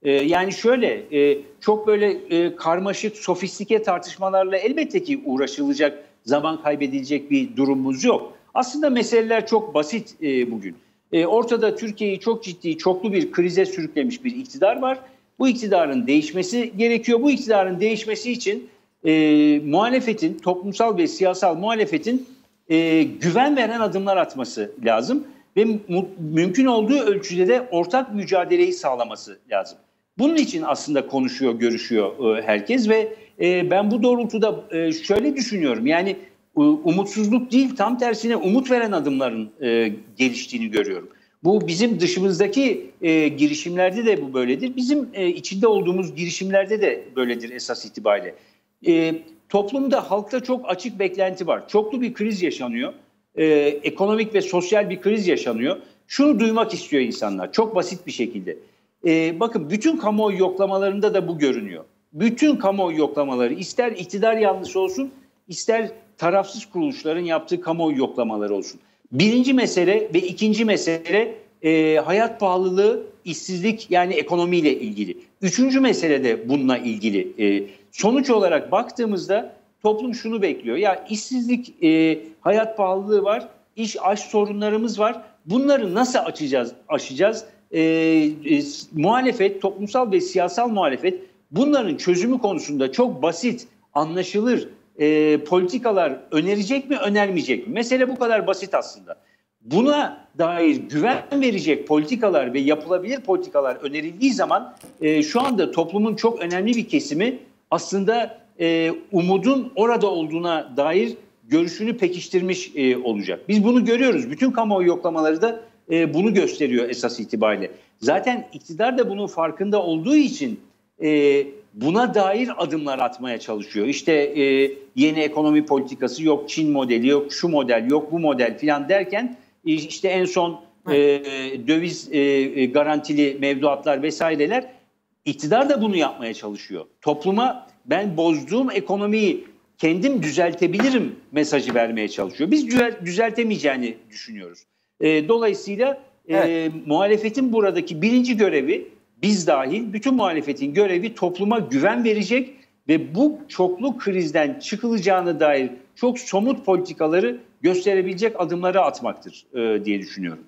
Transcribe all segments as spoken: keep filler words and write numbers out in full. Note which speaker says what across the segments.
Speaker 1: E, yani şöyle e, çok böyle e, karmaşık, sofistike tartışmalarla elbette ki uğraşılacak, zaman kaybedilecek bir durumumuz yok. Aslında meseleler çok basit e, bugün. E, ortada Türkiye'yi çok ciddi, çoklu bir krize sürüklemiş bir iktidar var. Bu iktidarın değişmesi gerekiyor. Bu iktidarın değişmesi için e, muhalefetin, toplumsal ve siyasal muhalefetin e, güven veren adımlar atması lazım. Ve mu- mümkün olduğu ölçüde de ortak mücadeleyi sağlaması lazım. Bunun için aslında konuşuyor, görüşüyor e, herkes ve e, ben bu doğrultuda e, şöyle düşünüyorum. Yani e, umutsuzluk değil, tam tersine umut veren adımların e, geliştiğini görüyorum. Bu bizim dışımızdaki e, girişimlerde de bu böyledir. Bizim e, içinde olduğumuz girişimlerde de böyledir esas itibariyle. E, toplumda, halkta çok açık beklenti var. Çoklu bir kriz yaşanıyor. E, ekonomik ve sosyal bir kriz yaşanıyor. Şunu duymak istiyor insanlar çok basit bir şekilde. E, bakın bütün kamuoyu yoklamalarında da bu görünüyor. Bütün kamuoyu yoklamaları ister iktidar yanlısı olsun ister tarafsız kuruluşların yaptığı kamuoyu yoklamaları olsun. Birinci mesele ve ikinci mesele e, hayat pahalılığı, işsizlik yani ekonomiyle ilgili. Üçüncü mesele de bununla ilgili. E, sonuç olarak baktığımızda toplum şunu bekliyor. Ya işsizlik, e, hayat pahalılığı var, iş aş sorunlarımız var. Bunları nasıl açacağız, aşacağız? E, e, muhalefet, toplumsal ve siyasal muhalefet bunların çözümü konusunda çok basit, anlaşılır e, politikalar önerecek mi, önermeyecek mi? Mesele bu kadar basit aslında. Buna dair güven verecek politikalar ve yapılabilir politikalar önerildiği zaman e, şu anda toplumun çok önemli bir kesimi aslında e, umudun orada olduğuna dair görüşünü pekiştirmiş e, olacak. Biz bunu görüyoruz. Bütün kamuoyu yoklamaları da e, bunu gösteriyor esas itibariyle. Zaten iktidar da bunun farkında olduğu için e, buna dair adımlar atmaya çalışıyor. İşte e, yeni ekonomi politikası yok, Çin modeli yok, şu model yok, bu model filan derken e, işte en son e, döviz e, garantili mevduatlar vesaireler, iktidar da bunu yapmaya çalışıyor. Topluma ben bozduğum ekonomiyi kendim düzeltebilirim mesajı vermeye çalışıyor. Biz düzeltemeyeceğini düşünüyoruz. E, dolayısıyla e, evet. muhalefetin buradaki birinci görevi, biz dahil bütün muhalefetin görevi topluma güven verecek ve bu çoklu krizden çıkılacağına dair çok somut politikaları gösterebilecek adımları atmaktır e, diye düşünüyorum.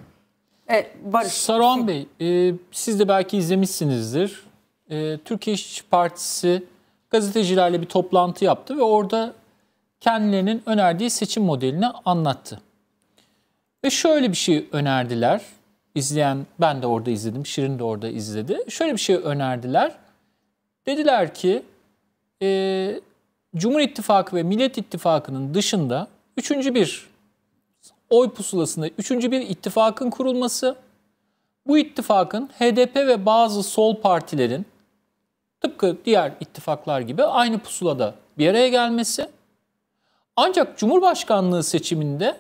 Speaker 2: Evet, Barış.
Speaker 3: Saruhan Bey, e, siz de belki izlemişsinizdir. E, Türkiye İşçi Partisi gazetecilerle bir toplantı yaptı ve orada kendilerinin önerdiği seçim modelini anlattı. Ve şöyle bir şey önerdiler. İzleyen, ben de orada izledim, Şirin de orada izledi. Şöyle bir şey önerdiler. Dediler ki e, Cumhur İttifakı ve Millet İttifakı'nın dışında üçüncü bir oy pusulasında üçüncü bir ittifakın kurulması, bu ittifakın H D P ve bazı sol partilerin tıpkı diğer ittifaklar gibi aynı pusulada bir araya gelmesi, ancak Cumhurbaşkanlığı seçiminde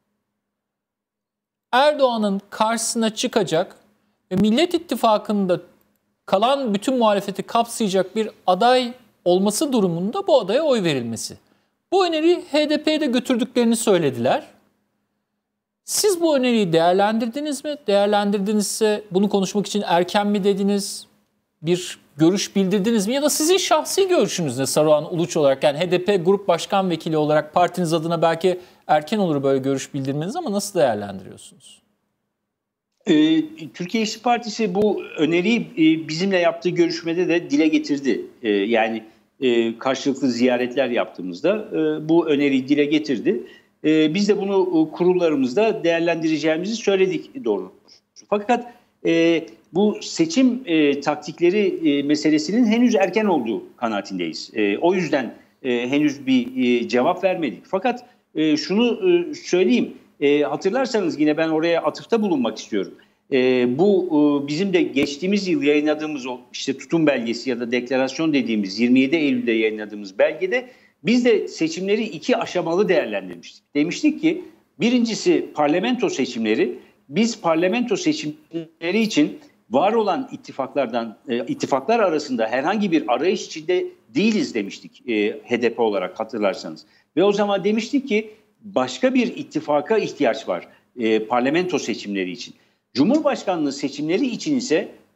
Speaker 3: Erdoğan'ın karşısına çıkacak ve Millet İttifakı'nda kalan bütün muhalefeti kapsayacak bir aday olması durumunda bu adaya oy verilmesi. Bu öneriyi H D P'ye de götürdüklerini söylediler. Siz bu öneriyi değerlendirdiniz mi? Değerlendirdinizse bunu konuşmak için erken mi dediniz? Bir görüş bildirdiniz mi? Ya da sizin şahsi görüşünüz ne Saruhan Uluç olarak? Yani H D P Grup Başkan Vekili olarak partiniz adına belki erken olur böyle görüş bildirmeniz ama nasıl değerlendiriyorsunuz?
Speaker 1: Ee, Türkiye İşçi Partisi bu öneriyi e, bizimle yaptığı görüşmede de dile getirdi. E, yani e, karşılıklı ziyaretler yaptığımızda e, bu öneriyi dile getirdi. E, biz de bunu e, kurullarımızda değerlendireceğimizi söyledik doğru. Fakat e, bu seçim e, taktikleri e, meselesinin henüz erken olduğu kanaatindeyiz. E, o yüzden e, henüz bir e, cevap vermedik. Fakat e, şunu e, söyleyeyim. E, hatırlarsanız yine ben oraya atıfta bulunmak istiyorum. E, bu e, bizim de geçtiğimiz yıl yayınladığımız o işte tutum belgesi ya da deklarasyon dediğimiz yirmi yedi Eylül'de yayınladığımız belgede biz de seçimleri iki aşamalı değerlendirmiştik. Demiştik ki birincisi parlamento seçimleri. Biz parlamento seçimleri için var olan ittifaklardan e, ittifaklar arasında herhangi bir arayış içinde değiliz demiştik e, H D P olarak hatırlarsanız. Ve o zaman demiştik ki başka bir ittifaka ihtiyaç var e, parlamento seçimleri için. Cumhurbaşkanlığı seçimleri için ise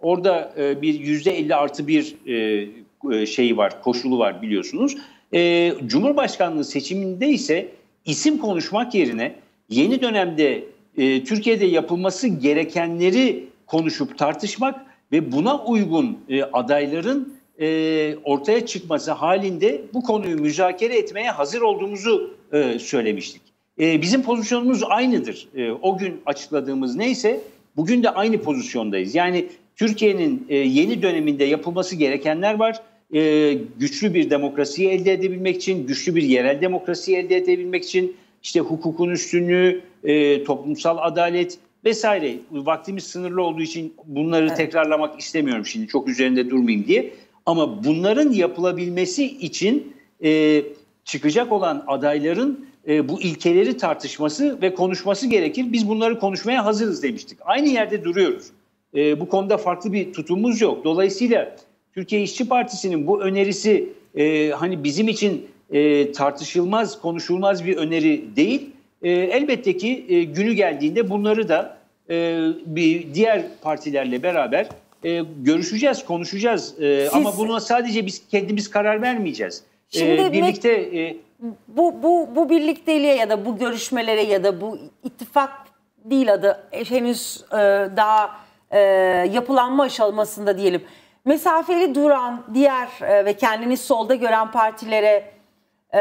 Speaker 1: Orada e, bir yüzde elli artı bir e, şeyi var, koşulu var biliyorsunuz. E, Cumhurbaşkanlığı seçiminde ise isim konuşmak yerine yeni dönemde e, Türkiye'de yapılması gerekenleri konuşup tartışmak ve buna uygun e, adayların e, ortaya çıkması halinde bu konuyu müzakere etmeye hazır olduğumuzu e, söylemiştik. E, bizim pozisyonumuz aynıdır. E, o gün açıkladığımız neyse bugün de aynı pozisyondayız. Yani Türkiye'nin e, yeni döneminde yapılması gerekenler var. E, güçlü bir demokrasiyi elde edebilmek için, güçlü bir yerel demokrasiyi elde edebilmek için, işte hukukun üstünlüğü, e, toplumsal adalet vesaire. Vaktimiz sınırlı olduğu için bunları evet. tekrarlamak istemiyorum şimdi, çok üzerinde durmayayım diye. Ama bunların yapılabilmesi için e, çıkacak olan adayların e, bu ilkeleri tartışması ve konuşması gerekir. Biz bunları konuşmaya hazırız demiştik. Aynı yerde duruyoruz. E, bu konuda farklı bir tutumumuz yok. Dolayısıyla Türkiye İşçi Partisi'nin bu önerisi e, hani bizim için e, tartışılmaz, konuşulmaz bir öneri değil. E, elbette ki e, günü geldiğinde bunları da e, bir diğer partilerle beraber e, görüşeceğiz, konuşacağız. E, Siz, ama buna sadece biz kendimiz karar vermeyeceğiz.
Speaker 2: Şimdi
Speaker 1: e, birlikte e,
Speaker 2: bu bu bu birlikteliğe ya da bu görüşmelere ya da bu ittifak değil adı henüz e, daha e, yapılanma aşamasında diyelim. Mesafeli duran diğer e, ve kendini solda gören partilere e,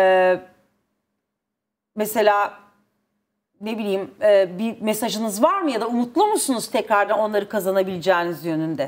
Speaker 2: mesela ne bileyim e, bir mesajınız var mı ya da umutlu musunuz tekrardan onları kazanabileceğiniz yönünde?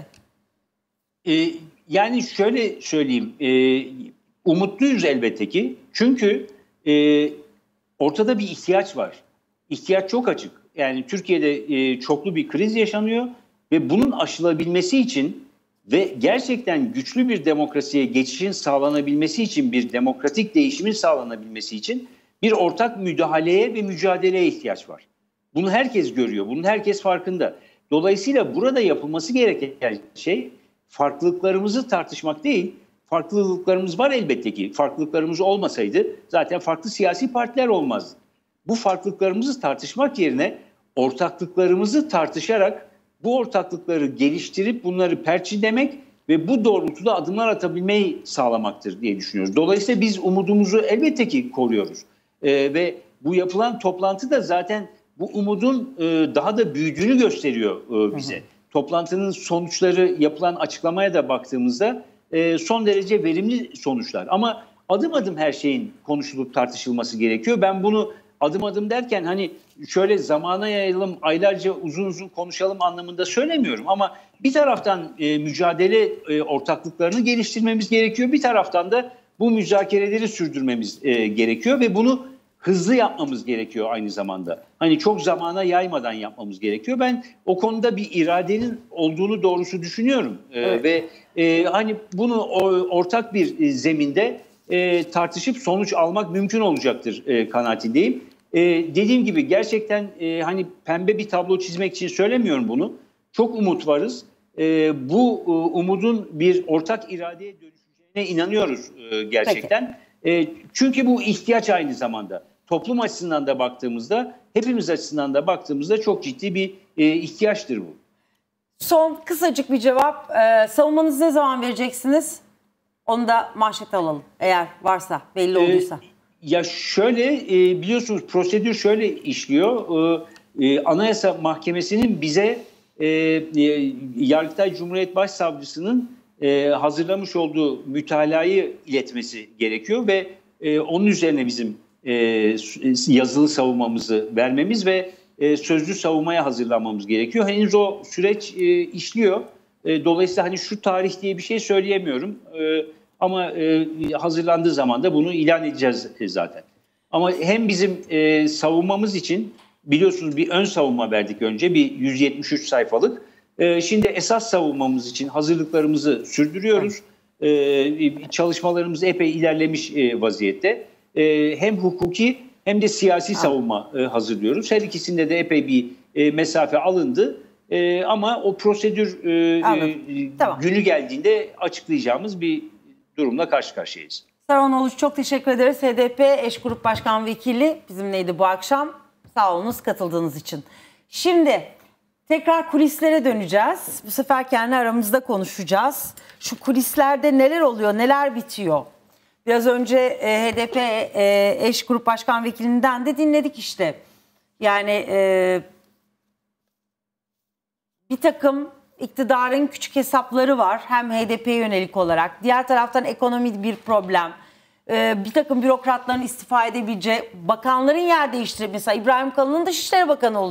Speaker 1: E, yani şöyle söyleyeyim, e, umutluyuz elbette ki, çünkü e, ortada bir ihtiyaç var. İhtiyaç çok açık. Yani Türkiye'de e, çoklu bir kriz yaşanıyor ve bunun aşılabilmesi için ve gerçekten güçlü bir demokrasiye geçişin sağlanabilmesi için, bir demokratik değişimin sağlanabilmesi için bir ortak müdahaleye ve mücadeleye ihtiyaç var. Bunu herkes görüyor, bunun herkes farkında. Dolayısıyla burada yapılması gereken şey farklılıklarımızı tartışmak değil, farklılıklarımız var elbette ki. Farklılıklarımız olmasaydı zaten farklı siyasi partiler olmazdı. Bu farklılıklarımızı tartışmak yerine ortaklıklarımızı tartışarak bu ortaklıkları geliştirip bunları perçinlemek ve bu doğrultuda adımlar atabilmeyi sağlamaktır diye düşünüyoruz. Dolayısıyla biz umudumuzu elbette ki koruyoruz. Ee, ve bu yapılan toplantı da zaten bu umudun e, daha da büyüdüğünü gösteriyor e, bize. Hı hı. Toplantının sonuçları, yapılan açıklamaya da baktığımızda e, son derece verimli sonuçlar. Ama adım adım her şeyin konuşulup tartışılması gerekiyor. Ben bunu adım adım derken hani şöyle zamana yayalım, aylarca uzun uzun konuşalım anlamında söylemiyorum. Ama bir taraftan e, mücadele e, ortaklıklarını geliştirmemiz gerekiyor. Bir taraftan da bu müzakereleri sürdürmemiz e, gerekiyor ve bunu hızlı yapmamız gerekiyor aynı zamanda. Hani çok zamana yaymadan yapmamız gerekiyor. Ben o konuda bir iradenin olduğunu doğrusu düşünüyorum. E, evet. Ve e, hani bunu o, ortak bir e, zeminde e, tartışıp sonuç almak mümkün olacaktır e, kanaatindeyim. E, dediğim gibi gerçekten e, hani pembe bir tablo çizmek için söylemiyorum bunu. Çok umut varız. E, bu e, umudun bir ortak iradeye dönüşeceğine inanıyoruz e, gerçekten. E, çünkü bu ihtiyaç aynı zamanda. Toplum açısından da baktığımızda, hepimiz açısından da baktığımızda çok ciddi bir e, ihtiyaçtır bu.
Speaker 2: Son kısacık bir cevap. E, savunmanızı ne zaman vereceksiniz? Onu da manşete alalım. Eğer varsa, belli olduysa. E,
Speaker 1: ya şöyle e, biliyorsunuz prosedür şöyle işliyor. E, e, Anayasa Mahkemesi'nin bize e, e, Yargıtay Cumhuriyet Başsavcısının e, hazırlamış olduğu mütalayı iletmesi gerekiyor ve e, onun üzerine bizim e, yazılı savunmamızı vermemiz ve e, sözlü savunmaya hazırlanmamız gerekiyor. Henüz o süreç e, işliyor. E, dolayısıyla hani şu tarih diye bir şey söyleyemiyorum. E, ama e, hazırlandığı zaman da bunu ilan edeceğiz zaten. Ama hem bizim e, savunmamız için biliyorsunuz bir ön savunma verdik önce, bir yüz yetmiş üç sayfalık. E, şimdi esas savunmamız için hazırlıklarımızı sürdürüyoruz. E, çalışmalarımız epey ilerlemiş e, vaziyette. E, hem hukuki hem de siyasi savunma e, hazırlıyoruz. Her ikisinde de epey bir e, mesafe alındı. E, ama o prosedür e, e, tamam. günü geldiğinde açıklayacağımız bir durumla karşı karşıyayız.
Speaker 2: Saruhan Oluç, çok teşekkür ederiz. H D P Eş Grup Başkan Vekili bizimleydi bu akşam. Sağ olunuz katıldığınız için. Şimdi Tekrar kulislere döneceğiz. Bu sefer kendi aramızda konuşacağız. Şu kulislerde neler oluyor, neler bitiyor? Biraz önce e, H D P e, eş grup başkan vekilinden de dinledik işte. Yani e, bir takım iktidarın küçük hesapları var. Hem H D P'ye yönelik olarak. Diğer taraftan ekonomi bir problem. E, bir takım bürokratların istifa edebileceği, bakanların yer değiştirip, mesela İbrahim Kalın'ın Dışişleri Bakanı olacak.